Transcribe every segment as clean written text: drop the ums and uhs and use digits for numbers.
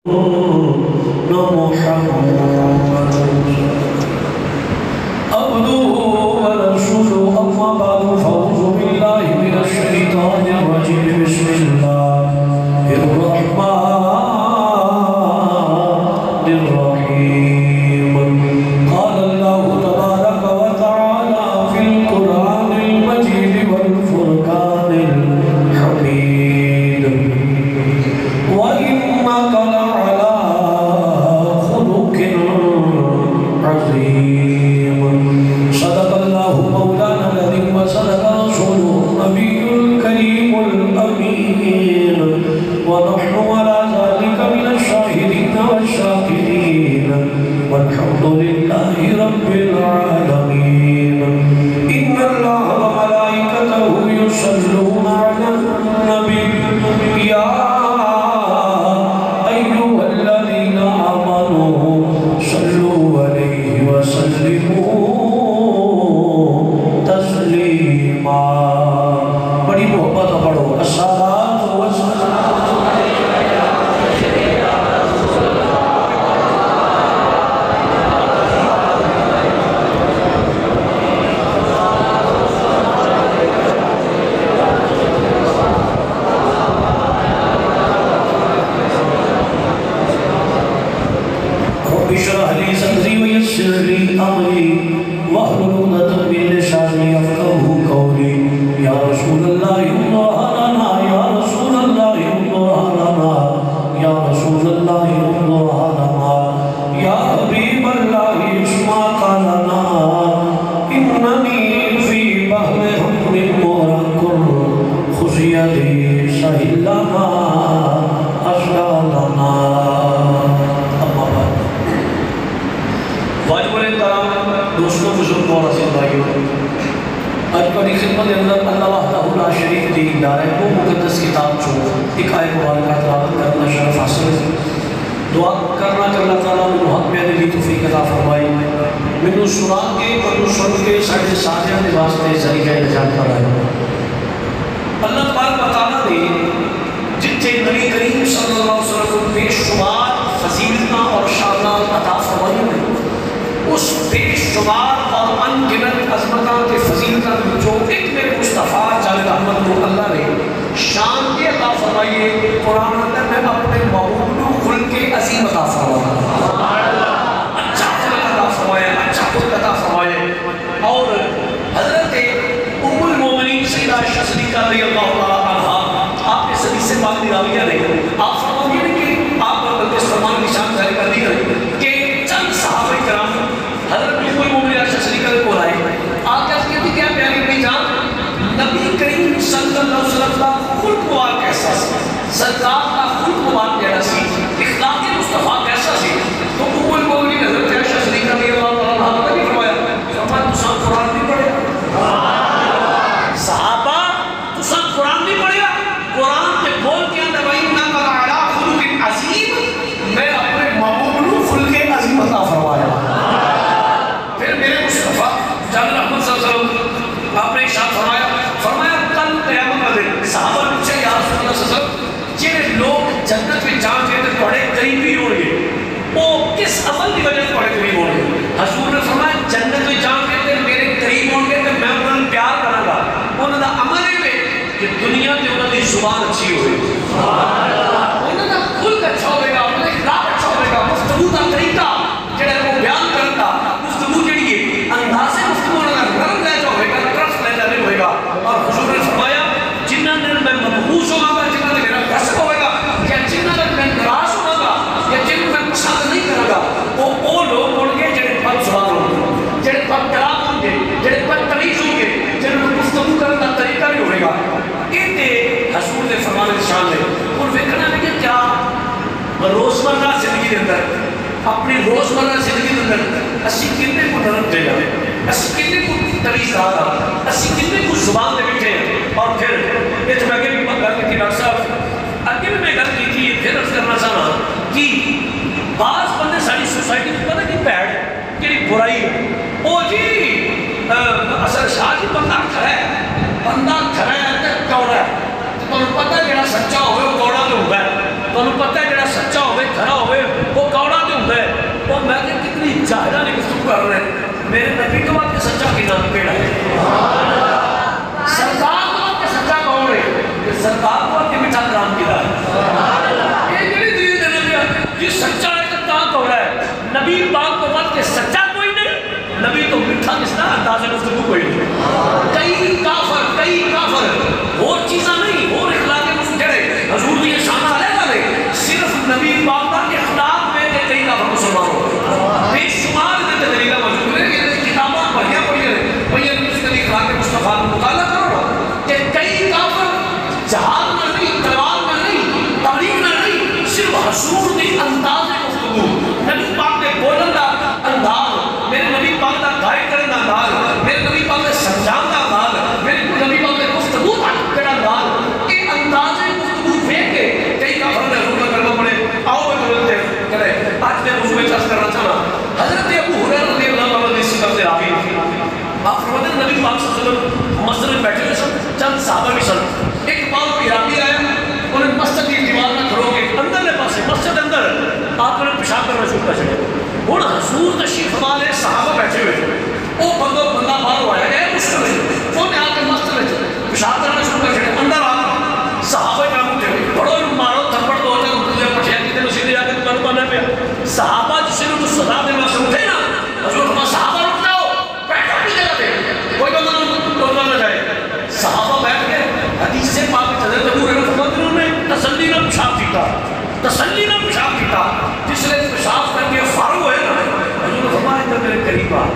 اپنی روزمرہ زندگی کے اندر اسی کتنے کو نرم دے جائے، اسی کتنے کو تمیز دار آ، اسی کتنے کو زبان دے بیٹھے ہیں. اور پھر یہ تو میں بھی گل کی ڈاکٹر صاحب اگے بھی میں گل کی تھی، پھر عرض کرنا چاہنا کہ بعض بندے ساری سوسائٹی کو پتہ نہیں بیٹھ کہ برائی او جی اصل شاہ جی بندہ کھڑا ہے تے کوڑا ہے. تو پتہ ہے جڑا سچا ہوئے وہ کوڑا تو ہوگا، تو پتہ ہے جڑا سچا ہوئے کھڑا نبی پاک کا اخلاق میں کہ کئی کافر مسلمان ہو بے شمار دے دلیل موجود ہے کہ کتاباں پڑھیا پڑھیا اس کے اخلاق مصطفیٰ کا مطالعہ کرو کہ کئی کافر جہاد میں نہیں، تلوار میں نہیں، تبلیغ میں نہیں، صرف حضور کے انداز گفتگو، نبی پاک کے بولن کا انداز، میرے نبی پاک کا گائیڈ کرنے کا انداز، میرے نبی پاک کے سمجھان کا انداز، میرے نبی پاک کے گفتگو کا انداز، یہ انداز گفتگو دیکھ کے کئی کافر نے حضور کا کلمہ پڑھے. آؤ میں تمہیں کرے آج میں موضوع میں چرچ کرنا چاہنا. حضرت ابو ہریرہ رضی اللہ عنہ اس سے راوی آپ فرماتے ہیں نبی پاک صلی اللہ علیہ وسلم مسجد میں بیٹھے ہوئے سن، چند صحابہ بھی سن. ایک بار عراقی آیا، انہیں مسجد کی دیوار میں کھڑو کے اندر لے پاسے مسجد اندر آپ نے پیشاب کرنا شروع کر چکے. ہوں حضور تشریف فرما لے، صحابہ بیٹھے ہوئے، وہ بندہ باہر آیا گیا مشکل ہے، انہیں آ کے مسجد میں پیشاب کرنا شروع کر چکے. اندر آ صحابہ کام اٹھے بڑو مارو تھپڑ دو تجھے پٹھیا کتنے نو سیدھے جا کے تمہیں پانا پیا. صحابہ جس نے تو سزا دینا سے اٹھے نا، حضور فرمایا صحابہ رک جاؤ، بیٹھو اپنی جگہ پہ، کوئی بندہ نہ جائے. صحابہ بیٹھ گئے. حدیث سے پاک حضرت ابو ہریرہ فرماتے ہیں انہوں نے تسلی نہ پیشاب کیتا، تسلی نہ پیشاب کیتا. جس نے پیشاب کر کے فارغ ہوئے نا، حضور نے فرمایا ادھر میرے قریب آ،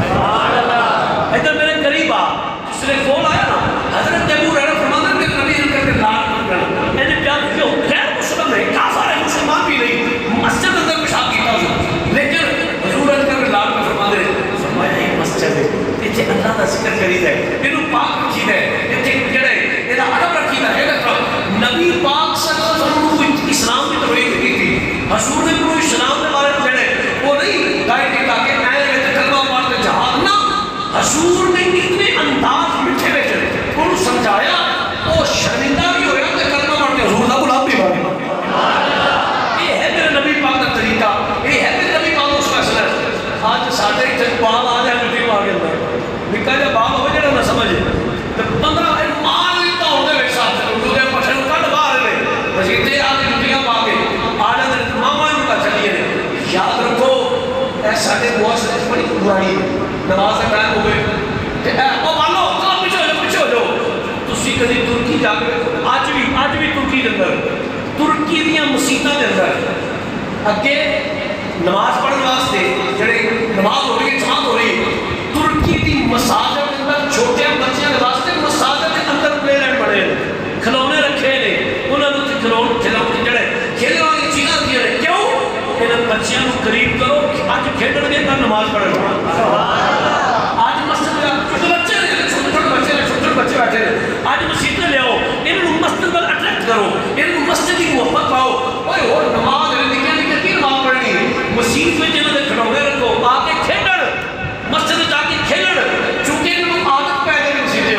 ادھر میرے قریب آ. جس نے کول آیا نا، حضرت ابو ہریرہ فرماتے ہیں کہ نبی کر کے لاکھ ایسے پیار کیوں غیر مسلم ہے، کافر ہے، مسلمان بھی نہیں، مسجد اندر پیشاب کیتا حضور. لیکن حضور کر کے لاکھ میں فرماتے ہیں، فرمایا یہ مسجد ہے، یہ اللہ کا ذکر کرید ہے، یہ پاک رکھید ہے، یہ جڑے یہ ادب رکھید ہے. نبی پاک صلی اللہ علیہ وسلم کو اسلام کی تبلیغ کی تھی. حضور نے کوئی اسلام کے بارے میں جڑے وہ نہیں گائیڈ کیا کہ میں کلمہ پڑھ کے جہاد نہ. حضور نے اتنے انداز میٹھے میں انہوں سمجھایا، وہ شرمندہ بھی ہویا کہ کلمہ پڑھ کے حضور کا غلام بھی بن گیا. یہ ہے میرے نبی پاک کا طریقہ، یہ ہے میرے نبی پاک کا فیصلہ. آج ساڈے اتنے بال آ جائے مٹی پا کے اندر نکا جا بال ہوئے جڑا نہ سمجھے تو 15 مار لیتا ہوتے ہوئے ساتھ اردو دے پٹھے کٹ باہر لے مسیطے آ کے مٹیاں پا کے آ جاتے ماما ہی کا چلیے. یاد رکھو اے ساڈے بہت سے بڑی برائی نماز کا ٹائم ہوئے وہ مانو چلو پیچھے ہو جاؤ. تسی کدی ترکی جا کے اج بھی ترکی کے اندر ترکی دیاں مسیتاں کے اندر اگے نماز پڑھنے واسطے جڑے نماز ہو رہی ہے جماعت ہو رہی ہے ترکی دی مساجد کے اندر چھوٹے بچیاں کے واسطے مساجد کے اندر پلے لینڈ بنے کھلونے رکھے نے انہاں نوں کھلونے جڑے کھیلنے والی چیزاں دیا نے. کیوں انہاں بچیاں نوں قریب کرو اج کھیڈن گے کل نماز پڑھن گے. آج مسجد چھوٹے بچے نے چھوٹے بچے بیٹھے ہیں آج مسجد لے آؤ انہوں مسجد پر اٹریکٹ کرو انہوں مسجد کی محبت پاؤ. اوئے ہو نماز نکل کی نماز پڑھنی مسجد میں جنہوں نے کھڑونے رکھو آ کے کھیلن مسجد جا کے کھیلن چونکہ انہوں عادت پہ گئی مسجدیں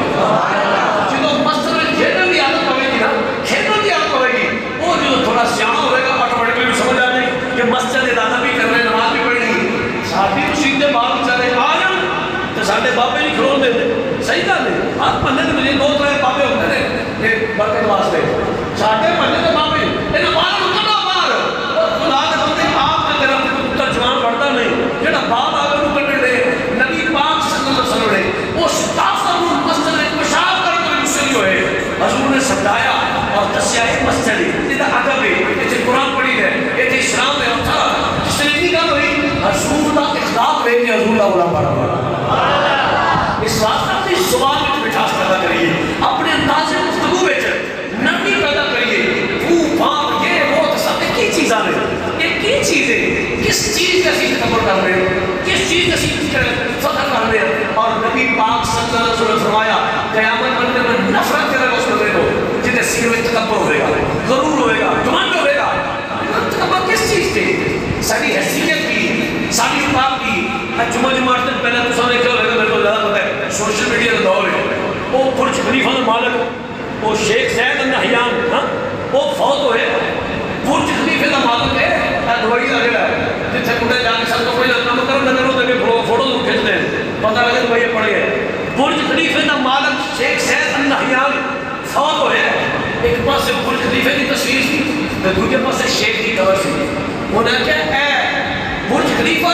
ہو جنہوں مسجد میں کھیلن کی عادت ہوئے گی نا کھیلن کی عادت ہوئے گی وہ جو تھوڑا سیاح ہوئے گا آٹومیٹکلی بھی سمجھ آ جائے کہ مسجد ادانہ بھی کرنا ہے نماز بھی پڑھنی. ساتھی مسجدیں بعد بیچارے آ جان تو سارے بابے نہیں کھلون دے صحیح گل ہے. ہر محلے کے مجھے 2-3 بابے ہوتے ہیں یہ برکت واسطے سارے محلے کے بابے انہیں باہر نکلنا باہر خدا کے بندے آپ کے طرف پتر جوان پڑھتا نہیں جہاں باپ آگے نکلنے دے. نبی پاک صلی اللہ علیہ وسلم نے وہ کافر مسجد میں پیشاب کرنے کے مسئلے ہوئے حضور نے سمجھایا اور دسیا ہے مسجد یہ ادب ہے یہ قرآن پڑھی ہے یہ اسلام ہے. جس نے اتنی گل ہوئی حضور کا اخلاق لے کے حضور کا غلام بنا. اس واسطے اپنی زبان میں مٹھاس پیدا کریے، اپنے انداز گفتگو میں نرمی پیدا کریے. وہ بات یہ وہ سب کی چیز آ رہے یہ کی چیز ہے کس چیز کا چیز قبول کر رہے ہیں کس چیز کا چیز فخر کر رہے ہیں. اور نبی پاک صلی اللہ علیہ وسلم فرمایا قیامت بندے میں نفرت کرے گا اس بندے کو جنہیں سیر میں تکبر ہوئے گا غرور ہوئے گا گمنڈ ہوئے گا. تکبر کس چیز تھی؟ ساری حیثیت کی ساری پاک کی. جمعہ پہلے تو سامنے کیا ہوئے گا میرے کو زیادہ پتہ ہے سوشل میڈیا کا دور ہے. وہ برج خلیفہ کا مالک وہ شیخ زید النہیان وہ فوت ہوئے. برج خلیفہ کا مالک ہے دوائی کا جڑا ہے جتنے منڈے جا کے سب کو کوئی کام کرو نہ کرو تو فوٹو کھینچتے ہیں پتہ لگے تو یہ پڑھ گئے. برج خلیفہ کا مالک شیخ زید النہیان فوت ہوئے. ایک پاس سے برج خلیفہ کی تصویر تھی تو دوسرے پاس سے شیخ کی قبر سی. انہوں نے کہا اے برج خلیفہ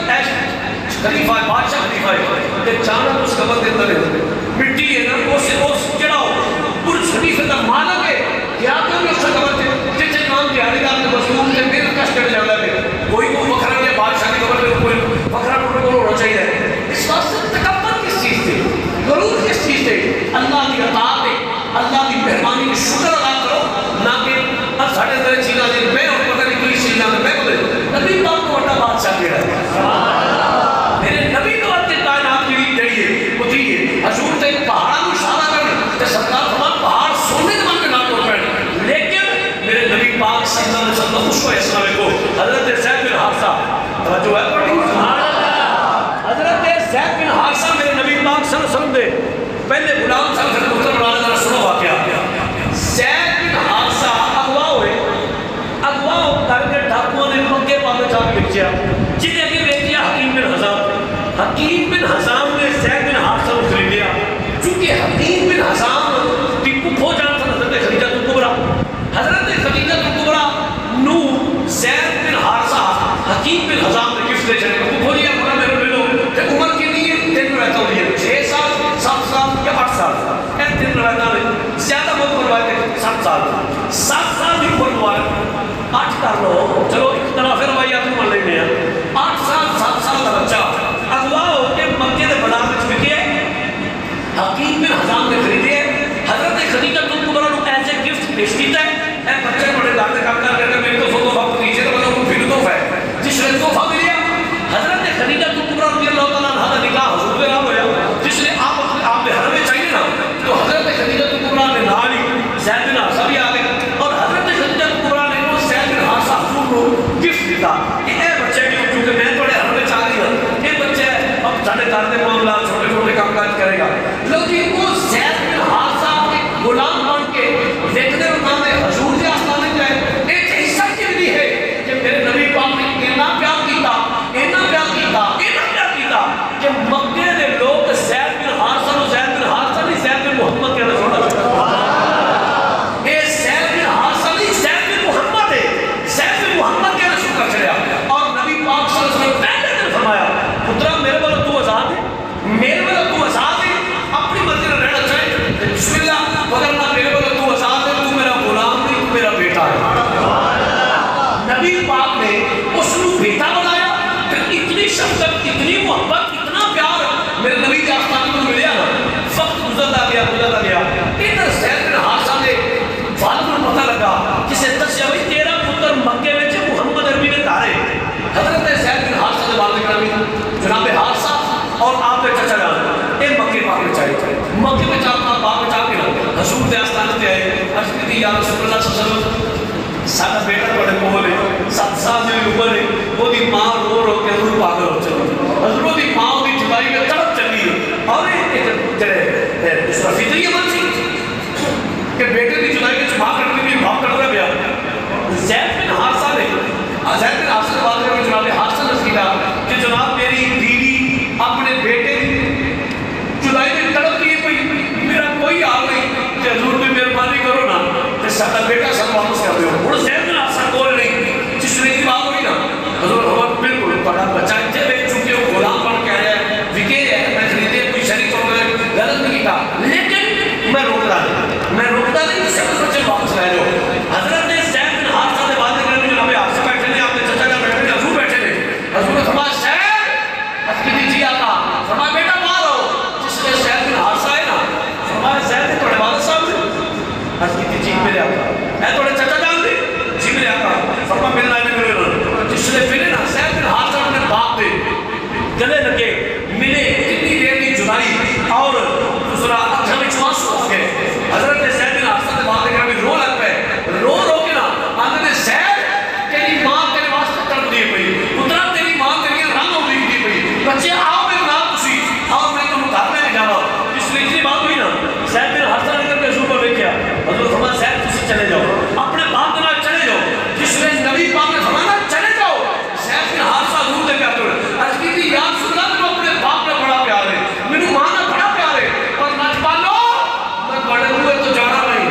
خلیفہ ہے بادشاہ خلیفہ ہے کہ چاند اس قبر کے اندر ہے مٹی ہے نا اس جڑا برج خلیفہ کا مالک ہے کیا کہ اس قبر سے جس امام دیہڑی دار چشمہ کو حضرت زید بن حارثہ توجہ ہے پڑھی حضرت زید بن حارثہ میرے نبی پاک صلی اللہ علیہ وسلم دے پہلے غلام صلی اللہ علیہ وسلم بنانے ذرا سنو واقعہ زید بن حارثہ اغوا ہوئے اغوا کر کے ڈاکوؤں نے مکے پاک جا کے بچیا جنہیں اگے بیچیا حکیم بن حزام نے زید بن حارثہ کو خریدیا چونکہ حکیم بن حزام کی پھپھو جان تھا حضرت خدیجہ کبریٰ حضرت خدیجہ کبریٰ نو زید بن حارثہ حکیم بن حزام نے گفٹ دے چلے پھپھو لیا بڑا میرے لے لو کہ عمر کی نہیں دن رہتا ہوں یہ 6 سال 7 سال یا 8 سال ایک دن رہتا ہے زیادہ بہت بروائے تھے 7 سال 7 سال بھی بہت بروائے 8 کر لو چلو اختلاف روایات کو مان لینے ہیں 8 سال 7 سال کا بچہ اغوا ہو کے مکے دے بازار وچ وکے حکیم بن حزام نے خریدے حضرت خدیجہ کبریٰ کو ایز اے گفٹ پیش کیتا ہے اے بچے بڑے دار دے کام کر کے میرے تو تحفہ دیجیے تو مطلب پھر تحفہ ہے جس نے تحفہ ملیا حضرت خدیجہ کبریٰ رضی اللہ تعالیٰ عنہ کا نکاح حضور کے نام ہوا جس نے آپ کے حرم میں چاہیے نا تو حضرت خدیجہ کبریٰ نے نال ہی زید بن حارثہ بھی آ گئے اور حضرت خدیجہ کبریٰ نے وہ زید بن حارثہ حضور کو گفٹ دیتا کہ اے بچے کیونکہ میں تھوڑے حرم میں چاہ رہی ہوں یہ بچے اب ساڑھے کار دے معاملات چھوٹے چھوٹے کام کاج کرے گا لیکن وہ زید بن حارثہ کے غلام بن کے دیکھنے مقام میں حضور کے آستانے جائے ایک حصہ کی بھی ہے کہ میرے نبی پاک نے اتنا پیار کیتا کہ مکے نے لوگ زید بن حارثہ کو زید بن حارثہ نہیں زید بن محمد کہنا چھوڑا اے زید بن حارثہ نہیں زید بن محمد ہے زید بن محمد کہنا شروع کر چلیا اور نبی پاک صلی اللہ علیہ وسلم پہلے دن فرمایا پترا میرے والا تو آزاد ہے میرے والا تو آزاد ہے اپنی مرضی میں رہنا چاہے بسم اللہ وگرنہ میرے والا تو آزاد ہے تو میرا غلام نہیں تو میرا بیٹا ہے نبی پاک نے اس کو بیٹا بنایا پھر اتنی شفقت اتنی محبت اتنا پیار میرے نبی کے آستانے کو ملیا نا وقت گزرتا گیا ادھر زید بن حارثہ نے والد کو پتہ لگا کسے دسیا بھائی تیرا پتر مکے میں محمد عربی نے تارے حضرت زید بن حارثہ نے والد گرامی جناب حارثہ اور آپ کے چچا جان اے مکے پاک میں چاہیے مکے میں چاہتا پاک میں چاہ کے حضور دے آستانے تے آئے عرض کی یا رسول اللہ صلی اللہ علیہ وسلم سارا بیٹا بڑے کول ہے 7 سال دی عمر ہے وہ دی ماں رو رو کے حضور پاگل ہو چلی حضور دی ماں دی جدائی میں تڑپ چلی اور ایک جڑے دوسرا فطری عمل سی کہ بیٹے دی جدائی میں ماں کرتی بھی باپ کرتا گیا زید بن حارثہ نے زید بن حارثہ نے بات کرके جناب حارثہ نے کہا کہ جناب میری بیوی اپنے بیٹے دی جدائی میں تڑپ رہی ہے میرا کوئی حال نہیں کہ حضور بھی مہربانی کرو نا کہ سارا بیٹا سب واپس کر دیو اور زید بن حارثہ کول نہیں جس نے کی بات ہوئی نا حضور ہمارا بالکل بڑا بچہ ہے بھائی چونکہ وہ غلام بن کے آیا ہے وکے ہے میں خریدے کوئی شریک ہو گئے غلط نہیں کیتا لیکن میں روکتا نہیں کہ سب بچے واپس لے جاؤ حضرت نے زید بن حارثہ سے باتیں کرنے میں جناب حارثہ بیٹھے ہیں آپ کے چچا جان بیٹھے ہیں حضور بیٹھے ہیں حضور نے فرمایا زید حقیقی جی آقا فرمایا بیٹا باہر ہو جس نے زید بن حارثہ ہے نا فرمایا زید تھوڑے والد صاحب نے حقیقی جی میرے آقا میں تھوڑے چچا جان دے جی میرے آقا فرمایا ملنا ہے میرے جس نے پھر نا زید بن حارثہ اپنے باپ دے گلے لگے ملے کتنی دیر کی جدائی اور دوسرا اکھا میں آنسو آ گئے حضرت زید بن حارثہ سے باتیں کرنے میں رو لگ پہ رو کے نا آندے نے زید تیری ماں تیرے واسطے تڑپ دیے پئی پترا تیری ماں تیری رنگ ہو دی پئی بچے آؤ میرے نام تسی اور میں تمہیں گھر میں لے جاوا اس لیے اتنی بات ہوئی نا زید بن حارثہ نے کر کے حضور کو دیکھا حضور فرمایا زید تسی چلے جاؤ اپنے باپ کے نال چلے جاؤ جس نے نبی پاک نے فرمایا چلے جاؤ زید بن حارثہ حضور دے پیار تو عرض کی تھی یا رسول اللہ میں اپنے باپ نے بڑا پیار ہے میرے ماں نے بڑا پیار ہے پر نچ پالو میں بڑے ہوئے تو جانا نہیں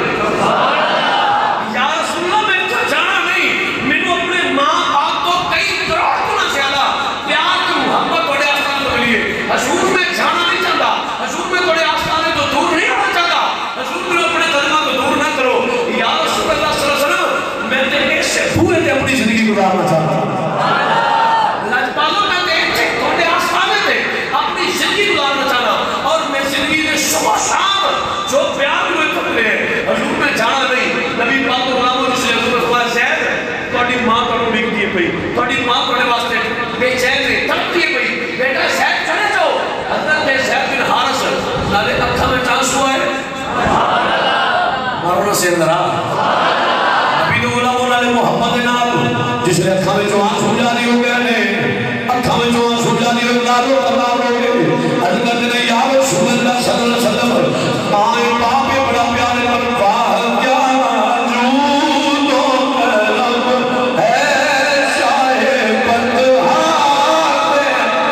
یا رسول اللہ میں تو جانا نہیں میرے اپنے ماں باپ تو کئی کروڑ گنا زیادہ پیار کی محبت بڑے آستانے تو ملی ہے حضور میں جانا نہیں چاہتا حضور میں بڑے آستانے تو دور نہیں ہونا چاہتا حضور میں اپنے قدمہ کو دور نہ کرو یا رسول اللہ صلی اللہ علیہ وسلم میں تیرے سے بھوئے تھے اپنی زندگی گزارنا چاہتا ہوں لجپالوں میں تیرے تھوڑے آستانے تھے اپنی زندگی گزارنا چاہتا اور میں زندگی میں صبح شام جو پیار ہوئے پکڑے ہیں حضور میں جانا نہیں نبی پاک کو غلاموں جس نے حضور فرمایا زید تھوڑی ماں کو بک دیے پئی تھوڑی ماں کو واسطے بے چین سے تڑپ دیے پئی بیٹا زید چلے جاؤ حضرت زید بن حارثہ نالے اکھا میں آنسو آئے سبحان اللہ مارو نہ سے اندر نبی دے غلاموں نالے محبت نال جس لیے اکھاں میں جو آنسو جاری ہو گئے نے اکھاں میں جو آنسو جاری ہو گئے تمام ہو گئے عرض کرتے ہیں یا رسول اللہ صلی اللہ علیہ وسلم آئے باپ بڑا پیارے پر واہ کیا جود و کرم ہے شاہ بدحال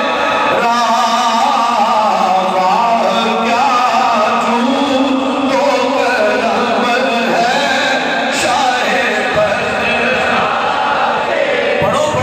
راہ واہ کیا جود و کرم ہے شاہ بدحال پڑھو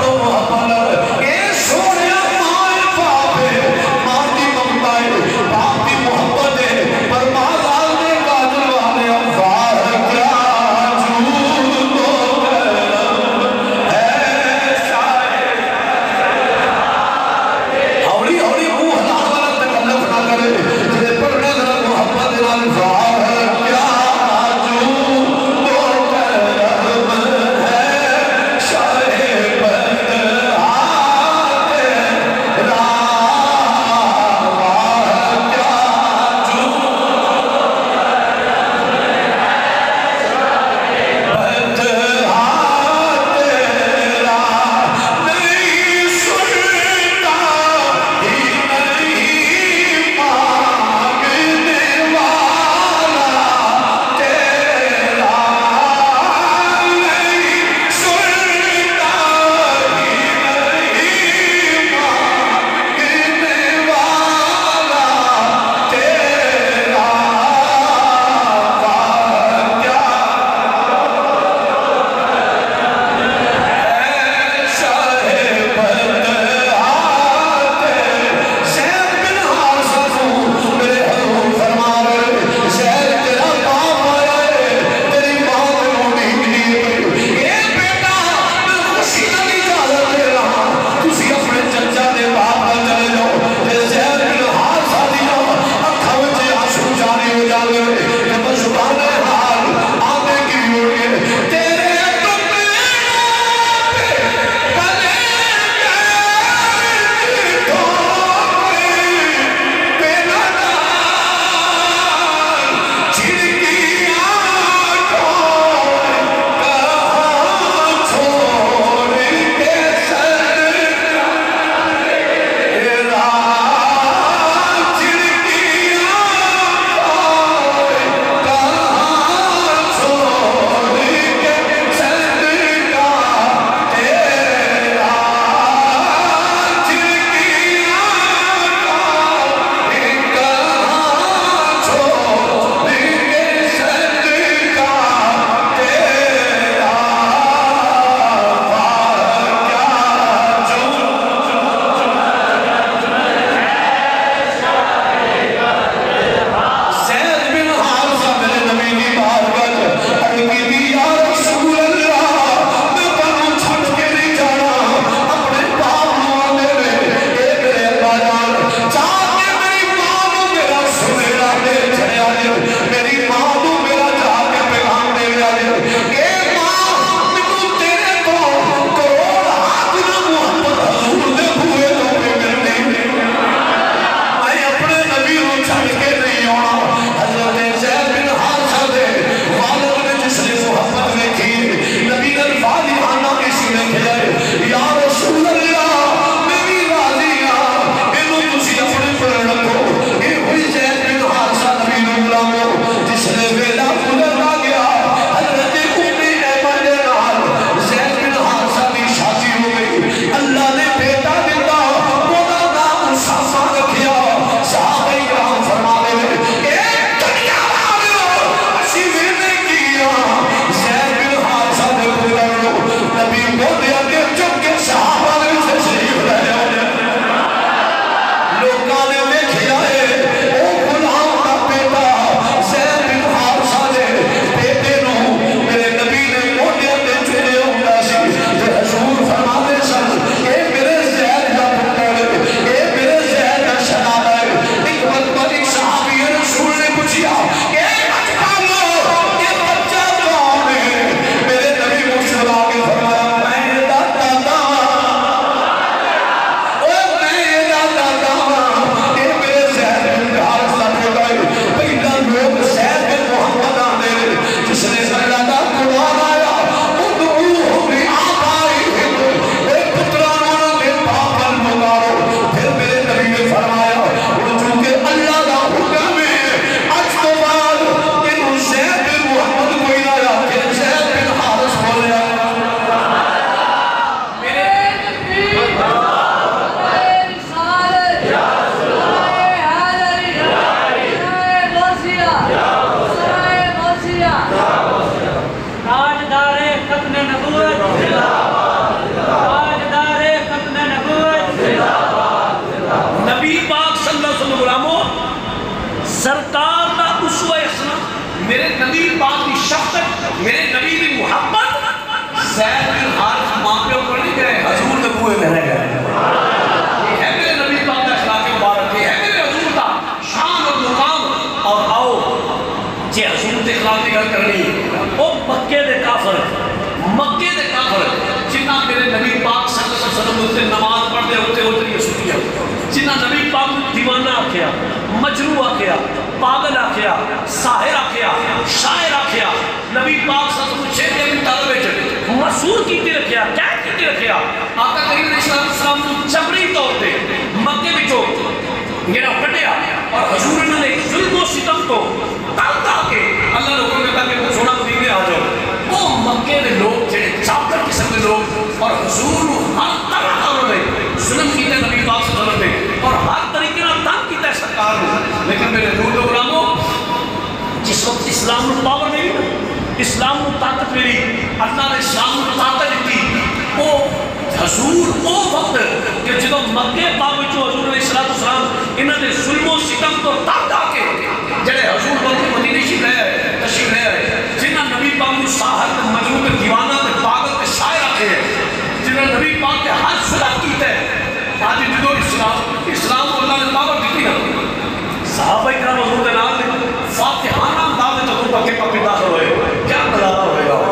مجنو آکھیا، پاگل آکھیا، ساحر آکھیا، شاعر آکھیا، نبی پاک صلی اللہ علیہ وسلم شیر ابی طالب وچ مسعور کیتی رکھیا، قید کیتی رکھیا۔ آقا کریم علیہ السلام کو جبری طور تے مکے وچوں میرا کٹیا اور حضور نے ظلم و ستم کو ٹالتا کے اللہ نے حکم دیتا کہ وہ سونا مدینے آ جاؤ۔ وہ مکے کے لوگ جڑے چاپڑ قسم کے لوگ اور حضور ہر طرح کا انہوں نے ظلم کیتا نبی پاک صلی اللہ علیہ وسلم نے اور ہر طریقے نال تنگ کیتا ہے سرکار نے۔ لیکن میرے دور غلاموں جس وقت اسلام کو پاور ملی، اسلام کو طاقت ملی، اللہ نے اسلام کو طاقت دیتی، وہ حضور وہ وقت کہ جدو مکے پاک وچوں حضور علیہ السلام انہاں دے ظلم و ستم تو تنگ آ کے جڑے حضور بلکہ مدینے تشریف لے آئے، جنہاں نبی پاک کو ساحر تے مجنون تے دیوانہ تے پاگل تے شاعر آکھے ہیں، جنہاں نبی پاک کے ہر صلاح کیتا ہے۔ آج جدو اسلام کو اللہ نے پاور دیتی نا، صحابہ کرام حضور دے نال فاتحانہ انداز میں حضور پاک کے داخل ہوئے، کیا نظارہ ہوئے گا،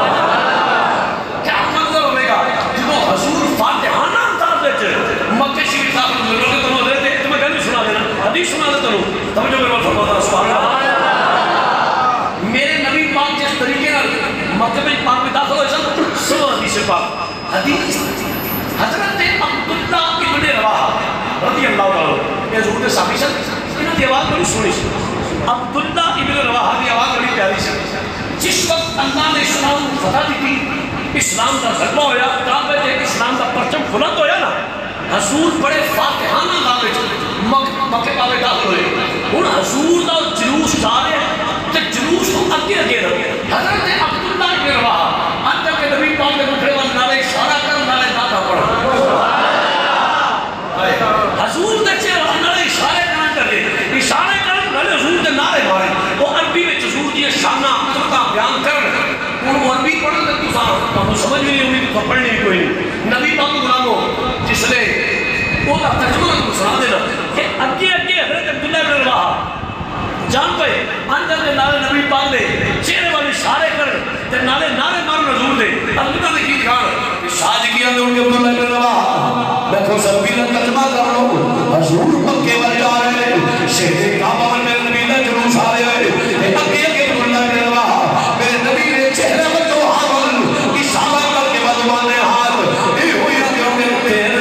کیا منظر ہوئے گا جدو حضور فاتحانہ انداز میں مکے شریف داخل ہوئے۔ لوگوں تنوں حضرت تمہیں گل سنا دینا، حدیث سنا دے تنوں توجہ میرے فرما دا سبحان اللہ۔ میرے نبی پاک جس طریقے مکے میں پاک میں داخل ہوئے سن سنو حدیث پاک، حدیث حضرت عبداللہ ابن رواحہ رضی اللہ تعالیٰ یہ حضور کے صحابی سن، انہوں کی آواز بڑی سنی سی، عبداللہ ابن رواحہ کی آواز بڑی پیاری سی۔ جس وقت اللہ نے اسلام کو فتح دی تھی، اسلام کا غلبہ ہویا، کعبے تے اسلام کا پرچم بلند ہویا نا، حضور بڑے فاتحانہ انداز مکے پاوے داخل ہوئے۔ ہن حضور دا جلوس جا رہے تے جلوس کو اگے اگے رہے، حضرت عبداللہ ابن رواحہ اندر کے نبی پاک کے مٹھڑے وال نالے اشارہ کر نالے ناتا پڑھا، حضور دے چہرے نالے اشارے کرن کرے، اشارے کرن نالے حضور دے نعرے مارے، وہ عربی وچ حضور دی شاناں عظمتاں بیان کرن۔ ہن وہ عربی پڑھن تے تساں سمجھ بھی نہیں ہوندی، تو پڑھنی کوئی نہیں۔ نبی پاک غلاموں جس نے وہ ترجمہ سنا دینا کہ اگے اگے حضرت عبداللہ ابن رواحہ جان پہ اندر دے نالے نبی پاک دے چہرے والے اشارے کرن تے نالے نعرے مارن حضور دے اللہ نے کی کہا کہ ساجگیاں دے ان کے عبداللہ ابن رواحہ دیکھو سبھی نے ترجمہ کر لو، حضور مکے والے جا رہے ہیں، شہر کعبہ میں میرے نبی نے جلوس آ رہے ہیں، اگے اگے عبداللہ ابن رواحہ میرے نبی نے چہرے میں تو حاول اشارہ کر کے بدوانے ہاتھ اے ہوئی کہ میں تیرے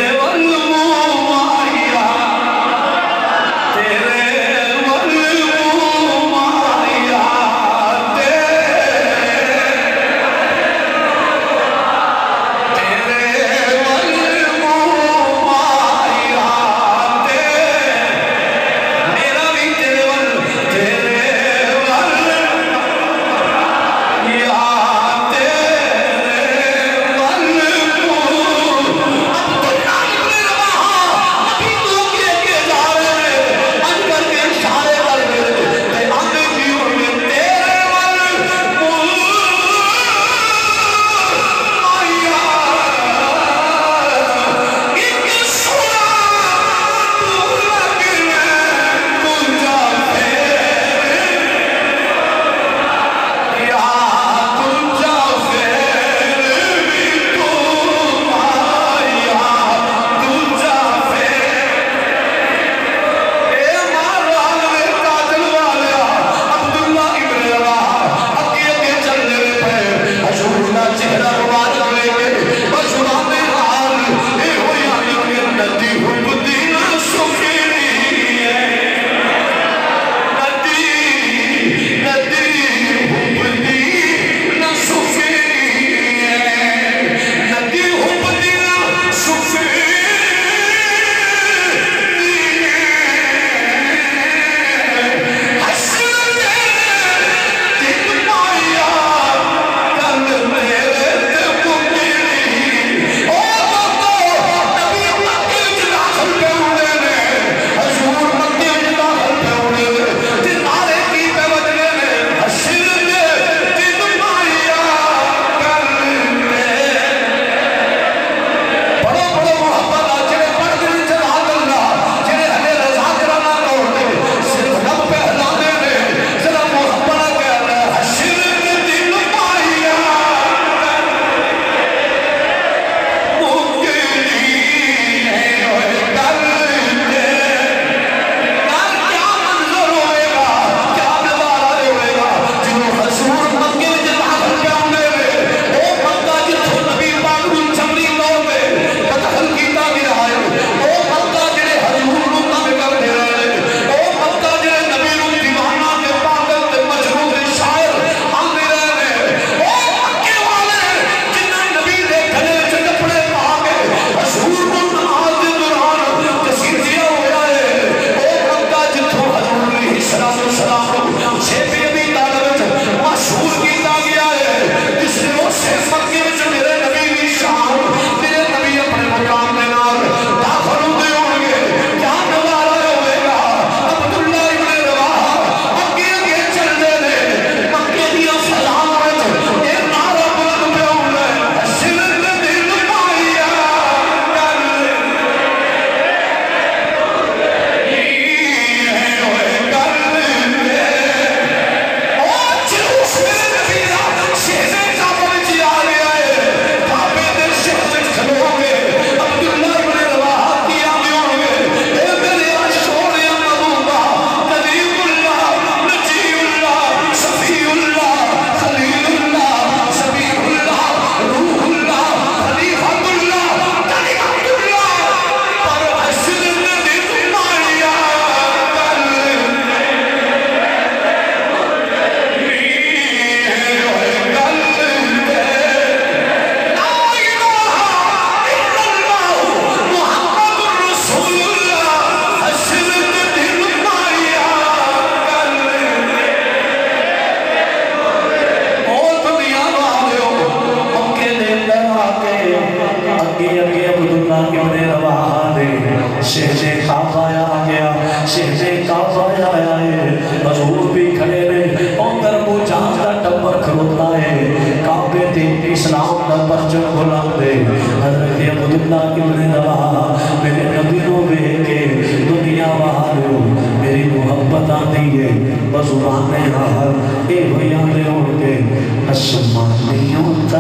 اگے اگے عبداللہ ابن رواحہ دے شہر کعبہ آ گیا، شہر کعبہ آیا ہے، حضور بھی کھڑے نے، اندر ابو جہل دا ٹبر کھلوتا ہے، کعبے تے اسلام دا پرچم بلند ہے۔ حضرت عبداللہ ابن رواحہ میرے نبی نو ویکھ کے دنیا والو میری محبت آتی ہے، بزبان حال اے ہویا دے ہون کے اسمانیوں تا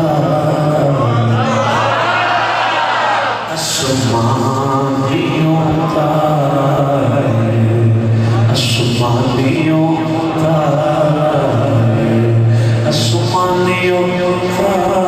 اسمانیوں تا اسمانیوں تا اسمانیوں تا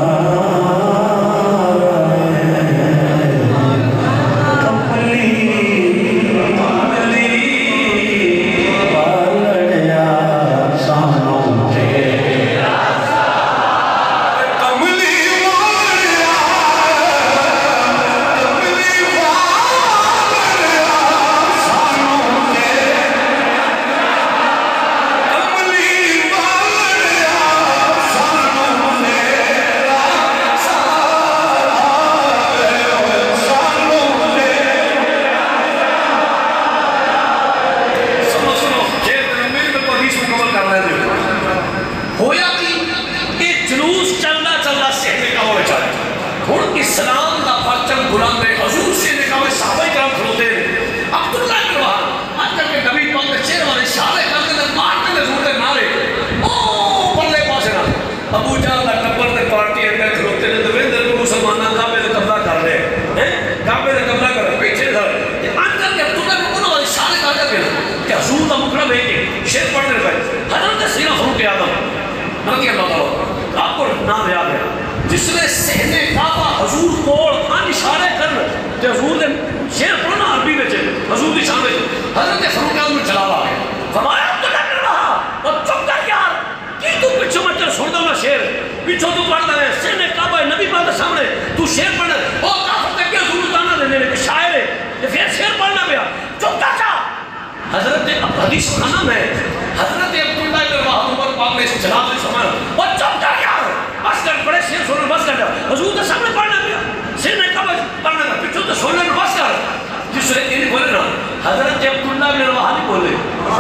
جس نے سہنے کعبہ حضور کول ان اشارے کرن تے حضور نے شعر پڑھنا عربی وچ حضور دی شان وچ حضرت فاروق اعظم نے چلاوا فرمایا تو لگ رہا اور چپ کر یار کی تو پیچھے مت سن دو نا شعر پیچھے تو پڑھدا ہے سہنے کعبہ نبی پاک کے سامنے تو شعر پڑھ او کافر تے کیا حضور تانا دینے نے کہ شاعر ہے تے پھر شعر پڑھنا پیا چپ کر جا حضرت حدیث کا نام ہے حضرت عبداللہ بن رواحہ عمر پاک نے جناب نے فرمایا او چپ کر یار بس کر بڑے شیر سنن بس کر حضور کے سامنے پڑھنا پیا سر نے کعبہ پڑھنا تھا پیچھے تو سنن بس کر جس نے یہ بولے نا حضرت عبداللہ بن رواحہ نہیں بولے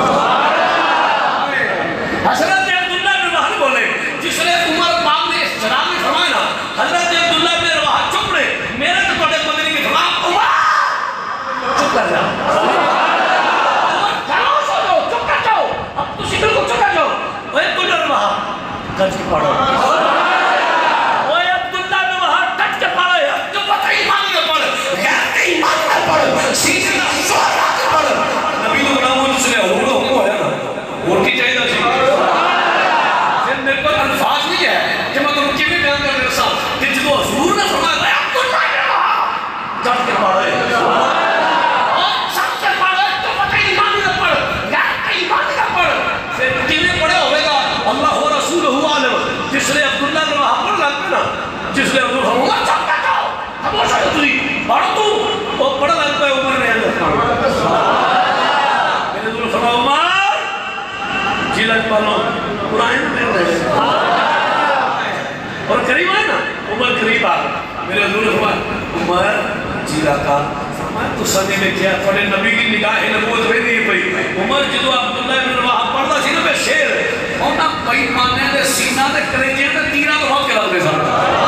حضرت عبداللہ بن رواحہ نہیں بولے جس نے عمر پاک نے اس جناب نے فرمایا نا حضرت عبداللہ بن رواحہ چپ رہے میرے تو بڑے بندے نے فرمایا عمر چپ کر جا چپ کر جاؤ اب تو سیدھے کو چپ کر جاؤ اے عبداللہ بن رواحہ کچھ کی پڑھو سیدھے نہ شہرہ کے پڑھ نبی تو ناموں جس نے حضور ہو ہے نا اور کی چاہیے تھا پھر میرے پر الفاظ نہیں ہے کہ میں تم کی بھی بیان کر میرے ساتھ کہ جدو حضور نے فرمایا ہے اب تو نہیں رہا جب کے پڑھے اور سب سے پڑھے تو پتہ ایمانی نہ پڑھ یا ایمانی نہ پڑھ پھر کیویں پڑھے ہوئے گا اللہ و رسول ہوا عالم جس نے عبداللہ بن رواحہ پڑھ لگتے نا جس نے حضور ہوا چپ کر جاؤ خاموش ہو تجھے پڑھ تو وہ پڑھ لگتا ہے عمر نے میرے دل فرمایا عمر جلد پڑھو قرآن میں رہے اور قریب آئے نا عمر قریب آ میرے دل فرمایا عمر جیلا کا فرمایا تو سنی میں کیا تھوڑے نبی کی نگاہ نبوت بھی نہیں پئی عمر جدو عبداللہ بن رواحہ پڑھتا سی نا میں شیر ہونا کئی مانے دے سینہ دے کریجے دے تیرہ تو بہت کے لگتے سن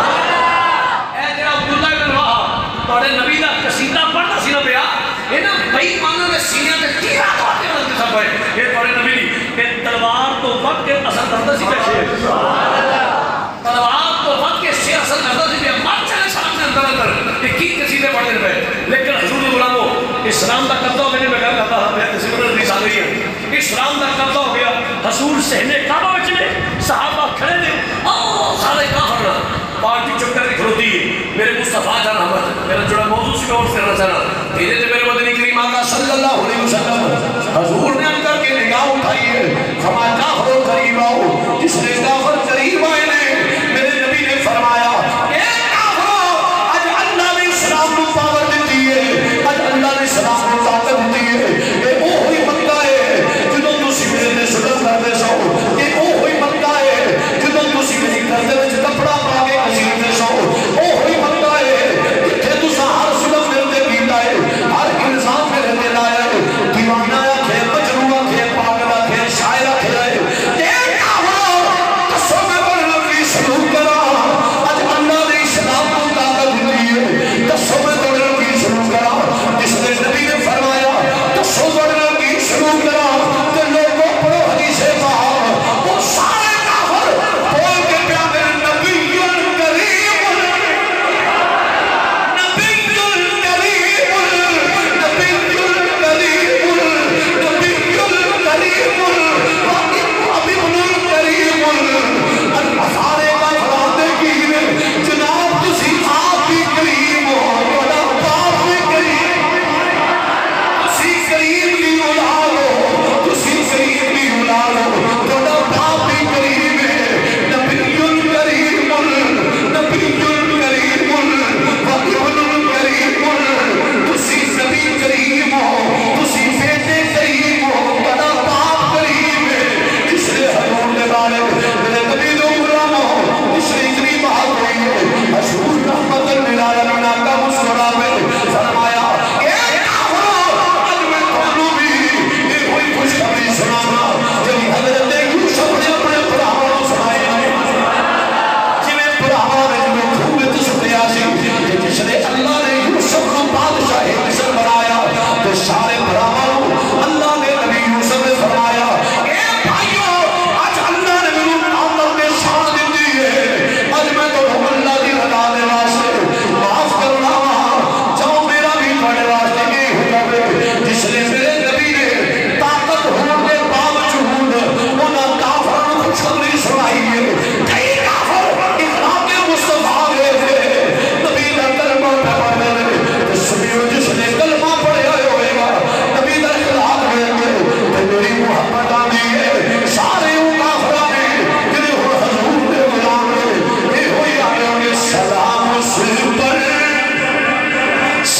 بڑے نبی دا قصیدہ پڑھتا سی نہ پیا یہ نا بئی مانا میں سینے تے تیرہ تو آتے ملتے سب ہے یہ بڑے نبی نہیں کہ تلوار تو وقت کے اثر کرتا سی پہ شیر تلوار تو وقت کے شیر اثر کرتا سی پہ مر چلے سامنے اندر اندر یہ کی قصیدے پڑھتے پہ لیکن حضور غلاموں اسلام دا قبضہ ہو گیا میں کہا کرتا تھا میں کسی بڑے حدیث آ گئی ہے اسلام دا قبضہ ہو گیا حضور سہنے کعبہ بچنے صحابہ کھڑے نے سارے کافر نہ پارٹی چپ کر کے کھڑوتی ہے میرے مصطفیٰ جان احمد میرا جڑا موضوع سے اور کرنا چاہنا تیرے تے میرے مدنی کریم آقا صلی اللہ علیہ وسلم حضور نے اندر کے نگاہ اٹھائی ہے فرمایا کافر قریب آؤ جس نے کافر قریب آئے نے میرے نبی نے فرمایا اے کافر اج اللہ نے اسلام کو پاور دیتی ہے اج اللہ نے اسلام کو طاقت دی ہے اے وہ ہوئی مکہ ہے جدوں تسی میرے تے سلام کردے سو اے وہ ہوئی مکہ ہے جدوں تسی میری گھر دے وچ کپڑا پا کے کسیدے سو وہ ہوئی مکہ ہے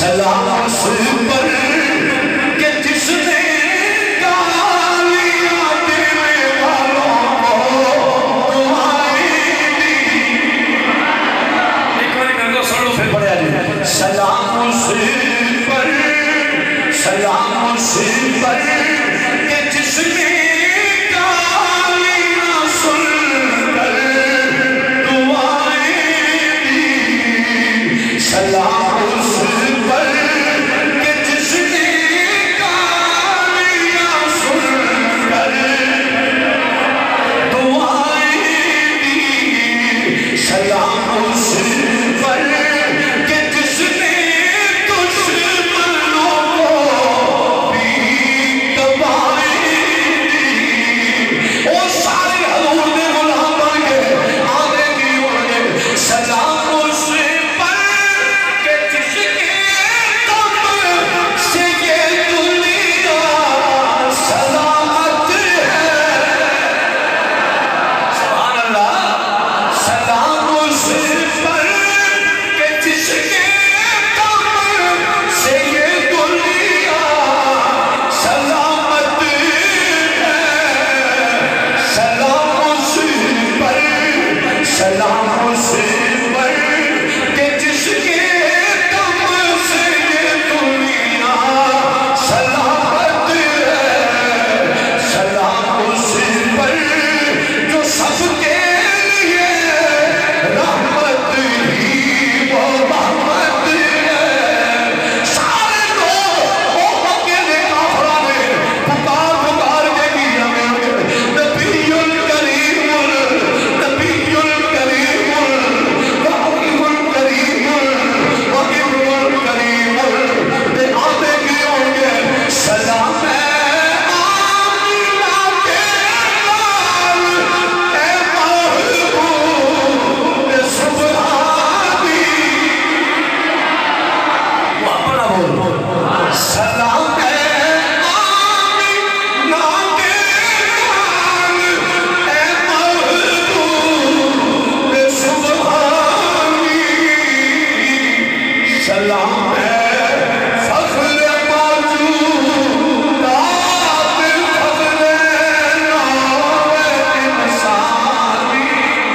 سلام اس پر کہ جس نے گالیاں دینے والوں کو دعائیں دی. ایک باری میں کو سن لو پھر پڑھے آجائے. سلام اس پر، سلام اس پر کہ جس نے گالیاں سن کر دعائیں دی. سلام اس پر کہ جس نے گالیاں سن کر دعائیں دی. سلام اس پر کہ جس نے دشمنوں کو بھی دبائیں دی. وہ سارے حضور نے غلام بن گئے، آدھے کی اڑ گئے. سلام اس پر کہ جس کے دم سے یہ دنیا سلامت ہے. سبحان اللہ. سلام اس پر کہ جس کے دم سے یہ دنیا سلامت ہے. سلام اس پر، سلام اس پر کہ جس کے دم سے یہ دنیا سلامت ہے. سلام اس پر جو سب کے لیے رحمت ہی وہ رحمت ہے. سارے لوگ وہ مکے نے کافرہ نے پکار پکار کے کیا میں نبی الکریم، نبی الکریم، رحیم الکریم، رحیم الکریم. دے آتے کی ہوں گے. سلام ہے آمینہ کے لال اے محبوب سبحانی. وہ اپنا بول. سلام ہے آمینہ کے لال اے محبوب سبحانی. سلام ہے فخر موجودات، فخر نام انسانی.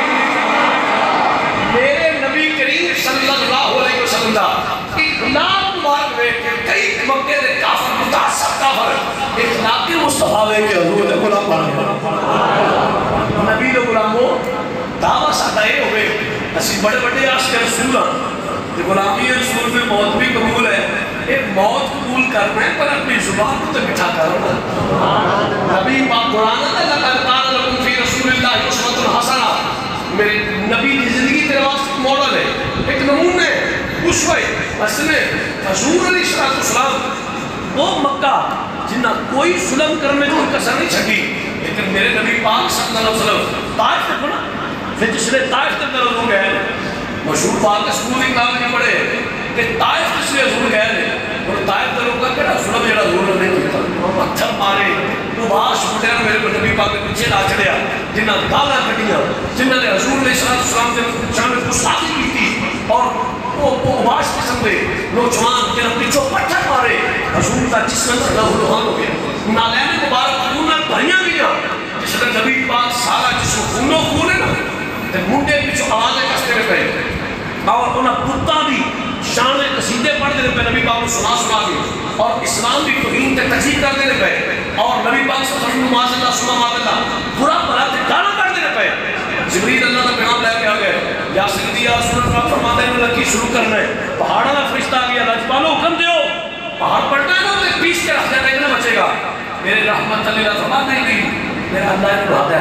میرے نبی کریم صلی اللہ علیہ وسلم دا اخلاق مبارک ویکھ کے کئی مکے دے کافر متعصب کافر اخلاقی مصطفیٰ ویکھ کے حضور دے غلام بن گئے. نبی دے غلاموں دعویٰ سادہ یہ ہوئے اسی بڑے بڑے عاشق رسول ہیں. غلامی رسول میں موت بھی قبول ہے. ایک موت قبول کرنا ہے پر اپنی زبان کو تو بٹھا کرنا. نبی پاک قرآن ہے لَقَدْ كَانَ لَكُمْ فِي رَسُولِ اللَّهِ أُسْوَةٌ حَسَنَةٌ. میرے نبی کی زندگی تیرے واسطے ایک ماڈل ہے، ایک نمونہ ہے، اسوہ ہے. اصل حضور علیہ السلام وہ مکہ جنہ کوئی ظلم کرنے کو کسر نہیں چھٹی، لیکن میرے نبی پاک صلی اللہ علیہ وسلم طائف تک بنا. پھر جس نے طائف تک در حضور گئے مشہور بات اسکول اقلام نہیں پڑے کہ طائف جس نے حضور گئے اور طائف در ہوگا کہ ظلم جڑا حضور نے نہیں کیتا. پتھر مارے تو باش مٹے میرے نبی پاک کے پیچھے نہ چڑھیا، جنہ گالاں کٹیاں، جنہ نے حضور علیہ السلام سے شان گستاخی کی تھی. اور وہ باش قسم دے نوجوان جنہ پیچھوں پتھر مارے. حضور کا جسم لہو لہان ہو گیا، نالین مبارک خون نال بھریاں گیا. جس نے نبی پاک سارا جسم خونوں خون ہے نا تے منڈے پیچھوں آوازیں کستے پہ اور انہاں پتاں دی شان قصیدے پڑھ دینے پہ نبی پاک کو سنا سنا دی اور اسلام بھی توہین تے تکذیب کر دینے پہ اور نبی پاک صلی اللہ علیہ وسلم معاذ اللہ سنا معاذ اللہ برا بھلا تے گانا کر دینے پہ. جبریل اللہ کا پیغام لے کے آ گئے. یا سیدی یا رسول اللہ فرماتے ہیں اللہ کی شروع کرنا ہے. پہاڑوں کا فرشتہ آ گیا، لجپالو حکم دیو پہاڑ پڑھنا ہے نا تو پیس کے رکھ دینا ایک نہ بچے گا. میرے رحمت اللہ فرماتے ہیں نہیں میرا اللہ نے بہت ہے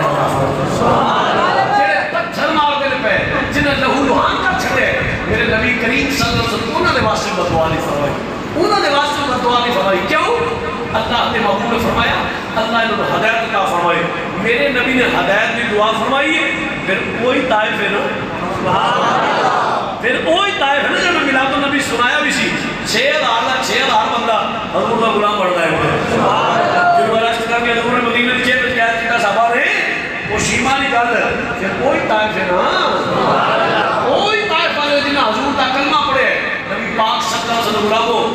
جڑے پتھر مار دینے پہ جنہیں لہو لہان کر چھڑے. میرے نبی کریم صلی اللہ علیہ وسلم انہوں نے واسطے بددعا نہیں فرمائی. انہوں نے واسطے بددعا نہیں فرمائی. کیوں؟ اللہ نے محبوب نے فرمایا اللہ نے ہدایت عطا فرمائی. میرے نبی نے ہدایت کی دعا فرمائی ہے. پھر وہی طائف ہے نا، پھر وہی طائف ہے نا جب میلاد النبی سنایا بھی سی 6,000 بندہ حضور کا غلام بڑھتا ہے. پھر براشت کر کے حضور نے مدینہ کی چیز کیا کتا صحابہ نے وہ شیمہ نکال ہے. پھر وہی طائف ہے نا، وہی طائف والے جنہیں حضور کا کلمہ پڑھے. نبی پاک صلی اللہ علیہ وسلم غلاموں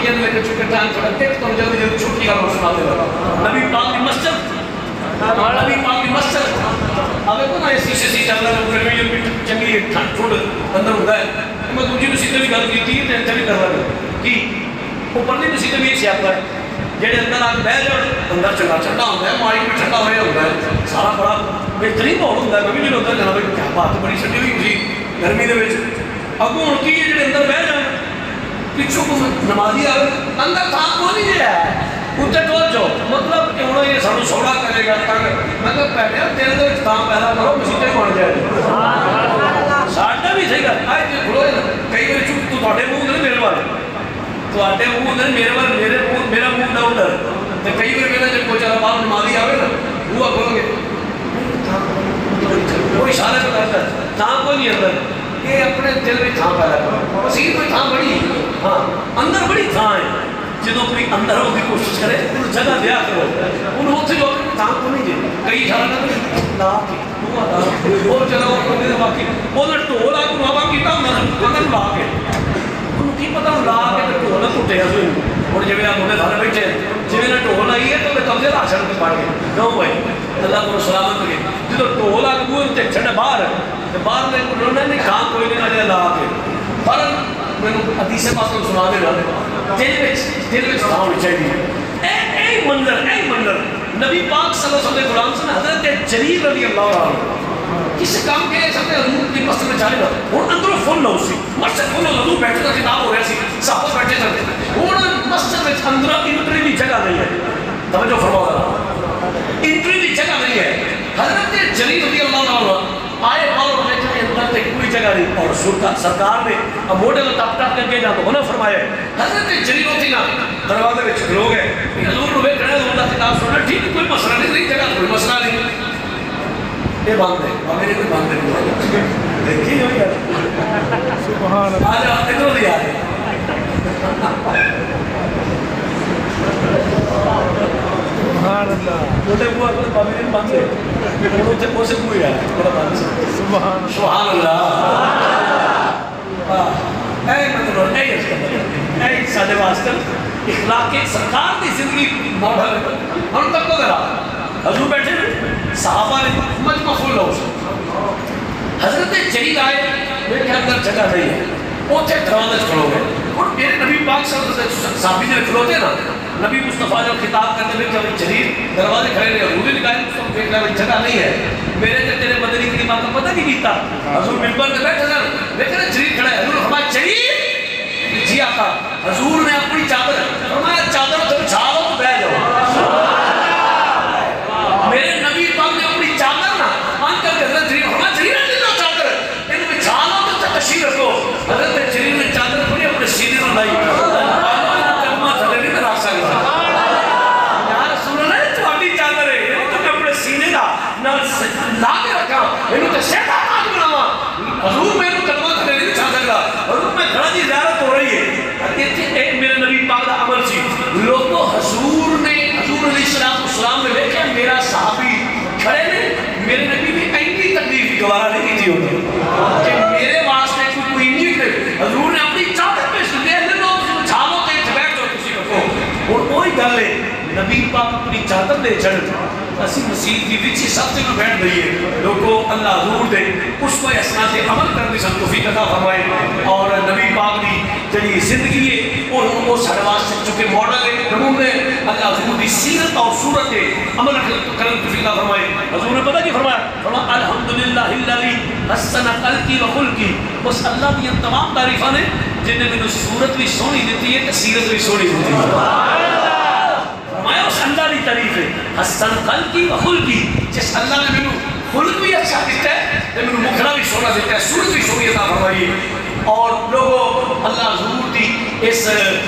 گیا لیکن چونکہ ٹائم تھوڑا ایک تو جلدی جلدی چھٹی کا سنا دے رہا نبی پاک کی مسجد نبی پاک کی مسجد اب کو نا ایسی سی چل رہا ہے گرمی میں چنگی ٹھنڈ ٹھنڈ اندر ہوتا ہے میں دوسری مسجد بھی گل کی ہے تے بھی کر رہا ہے کہ اوپرلی مسجد بھی سیاپا ہے جڑے اندر آ کے بہ جان اندر چنگا ٹھنڈا ہوتا ہے مائی بھی ٹھنڈا ہوا ہوتا ہے سارا بڑا بہترین ماحول ہوتا ہے میں بھی نہیں ہوتا جناب کیا بات بڑی چھٹی ہوئی تھی گرمی دے وچ اگوں ہن کی جڑے اندر بہ جان پچھوں کو نمازی آئے اندر تھا کو نہیں ہے اتنے ٹول جاؤ مطلب کہ انہوں یہ سانو سوڑا کرے گا مطلب پہلے تیرے دے وچ تھام پیدا کرو مسیطے بن جائے ساڈا بھی صحیح گل آج جی کھلو کئی بار چپ تو تواڈے منہ نہیں میرے والے تواڈے منہ نہیں میرے والے میرا منہ نہ ادھر تے کئی بار میرا جب کوئی چلا باہر نمازی آوے نا بوا کھولو گے کوئی اشارے پہ کرتا ہے تھام کوئی نہیں اندر یہ اپنے دل میں تھام پیدا کرو مسیح میں تھام بڑی ہاں اندر بڑی تھام ہے جدو کوئی اندر ہونے کی کوشش کرے انہوں جگہ دیا کرو انہوں ہوتے جو اپنے تھام کو نہیں دے کئی اشارہ کرتے لا کے اور چلا اور کرنے دے باقی انہوں ٹول آ کو نوابا کیتا انہوں لا کے انہوں کی پتا لا کے تو ٹول ٹوٹے ہیں اور جب آپ انہیں سارے بیٹھے جب انہیں ٹول آئی ہے تو میں قبضے راشن کے پاڑ گئے کیوں بھائی اللہ کو سلامت کرے جدو ٹول آ کے وہ چھڑے باہر ہے باہر میں انہوں نے کہاں کوئی نہیں آجے لا کے پر میں نے حدیث پاس کو سنا دے رہا دل میں تھام ہونی چاہیے اے منظر نبی پاک صلی اللہ علیہ وسلم غلام سے حضرت جریر رضی اللہ عنہ کسی کام کے لیے سب نے حضور کی مسجد میں چالے گا اور اندروں فل نہ اسی مسجد فل نہ حضور بیٹھے تھا خطاب ہو رہا سی صحابہ بیٹھے تھے اور مسجد میں اندر انٹری بھی جگہ نہیں ہے توجہ فرماؤ انٹری بھی جگہ نہیں ہے حضرت جریر رضی اللہ عنہ آئے باہر بیٹھے ہیں اندر تک کوئی جگہ نہیں اور سرکار نے اب موڑے میں ٹپ ٹپ کر کے جا تو انہیں فرمایا حضرت جریر ہوتی نا دروازے میں چھک لوگ ہیں حضور رو بیٹھ رہے ہیں اللہ خطاب سن رہے ٹھیک ہے کوئی مسئلہ نہیں جگہ کوئی مسئلہ نہیں یہ باندھ ہے میرے کوئی باندھ نہیں دیکھیں جو یار سبحان اللہ آج آپ ادھر نہیں آ رہے سبحان اللہ موٹے بوا کو پاوی نے باندھ ہے وہ تے کوسے کوئی ہے بڑا باندھ سبحان اللہ اے مطلب اے سادے واسطے اخلاق کے سرکار کی زندگی ماڈل ہم تک کو ذرا حضور بیٹھے صحابہ نے مجمع فل ہو حضرت جریر آئے میرے اندر جگہ نہیں ہے اوتھے دروازے کھڑو گئے اور میرے نبی پاک صلی اللہ علیہ وسلم صحابی نے کھلوتے نا نبی مصطفیٰ جو خطاب کرتے ہوئے کہ جریر دروازے کھڑے رہے حضور نے کہا اس کو دیکھنا جگہ نہیں ہے میرے تے تیرے مدنی کی بات کو پتہ نہیں کیتا حضور منبر پہ بیٹھے تھے لیکن جریر کھڑا ہے حضور فرمایا جریر جی آقا حضور نے اپنی چادر فرمایا چادر تو بچھا لو تو بیٹھ جاؤ میرے نبی پاک نے اپنی چادر نا ان کر کے حضرت جریر فرمایا جریر نے جو چادر ان بچھا لو تو تشریف رکھو حضرت جریر نے چادر پڑی اپنے سینے میں لائی کلمہ تھلے نہیں رکھ سکتا یا رسول اللہ تھوڑی چادر ہے یہ تو میں اپنے سینے کا نہ لا کے رکھا انہوں تو شیطان آج بناوا حضور میں انہوں کلمہ تھلے نہیں چھا سکتا حضور میں کھڑا جی زیارت ہو رہی ہے ایک میرے نبی پاک دا عمل سی لوگوں حضور علیہ السلام نے دیکھا میرا صحابی کھڑے نے میرے نبی بھی اینی تکلیف کی گوارا نہیں کی ہوتی کہ میرے واسطے کوئی نہیں کرے حضور نے اپنی چادر پیش کر دیا لوگ چھالو تے بیٹھ جاؤ کسی کو اور کوئی گل ہے نبی پاک اپنی چادر دے چڑھ اسی مسیح کی وچی سب سے بیٹھ گئی ہے لوگوں اللہ حضور دے اس کو اسناد عمل کرنے سے توفیق عطا فرمائے اور نبی پاک دی جڑی زندگی ہے اور ان کو سارے واسطے چونکہ ماڈل ہے نمونے اللہ حضور دی سیرت اور صورت ہے عمل کرنے توفیق عطا فرمائے حضور نے پتہ کی فرمایا فرمایا الحمدللہ الذی حسن خلقی و خلقی بس اللہ کی تمام تعریفاں نے جن نے مجھے صورت بھی سونی دیتی ہے سیرت بھی سونی دیتی ہے فرمایا اس اللہ کی تعریف ہے حسن خلقی و خلقی جس اللہ نے مجھے خلق بھی اچھا دیتا ہے تو مجھے مکھڑا بھی سونا دیتا ہے صورت بھی سونی عطا فرمائی اور لوگوں اللہ حضور دی اس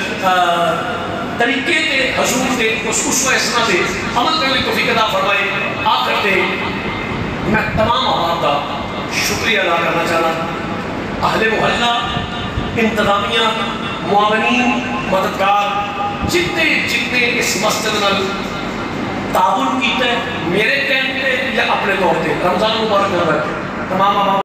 طریقے تے حضور دے اس کو اسنا دے عمل کرنے کو توفیق عطا فرمائے آخر تے میں تمام آباد کا شکریہ ادا کرنا چاہتا اہل محلہ انتظامیہ معاونین مددگار جتنے اس مسجد نال تعاون کیتے میرے ٹائم پہ یا اپنے طور پہ رمضان مبارک کر رہے تمام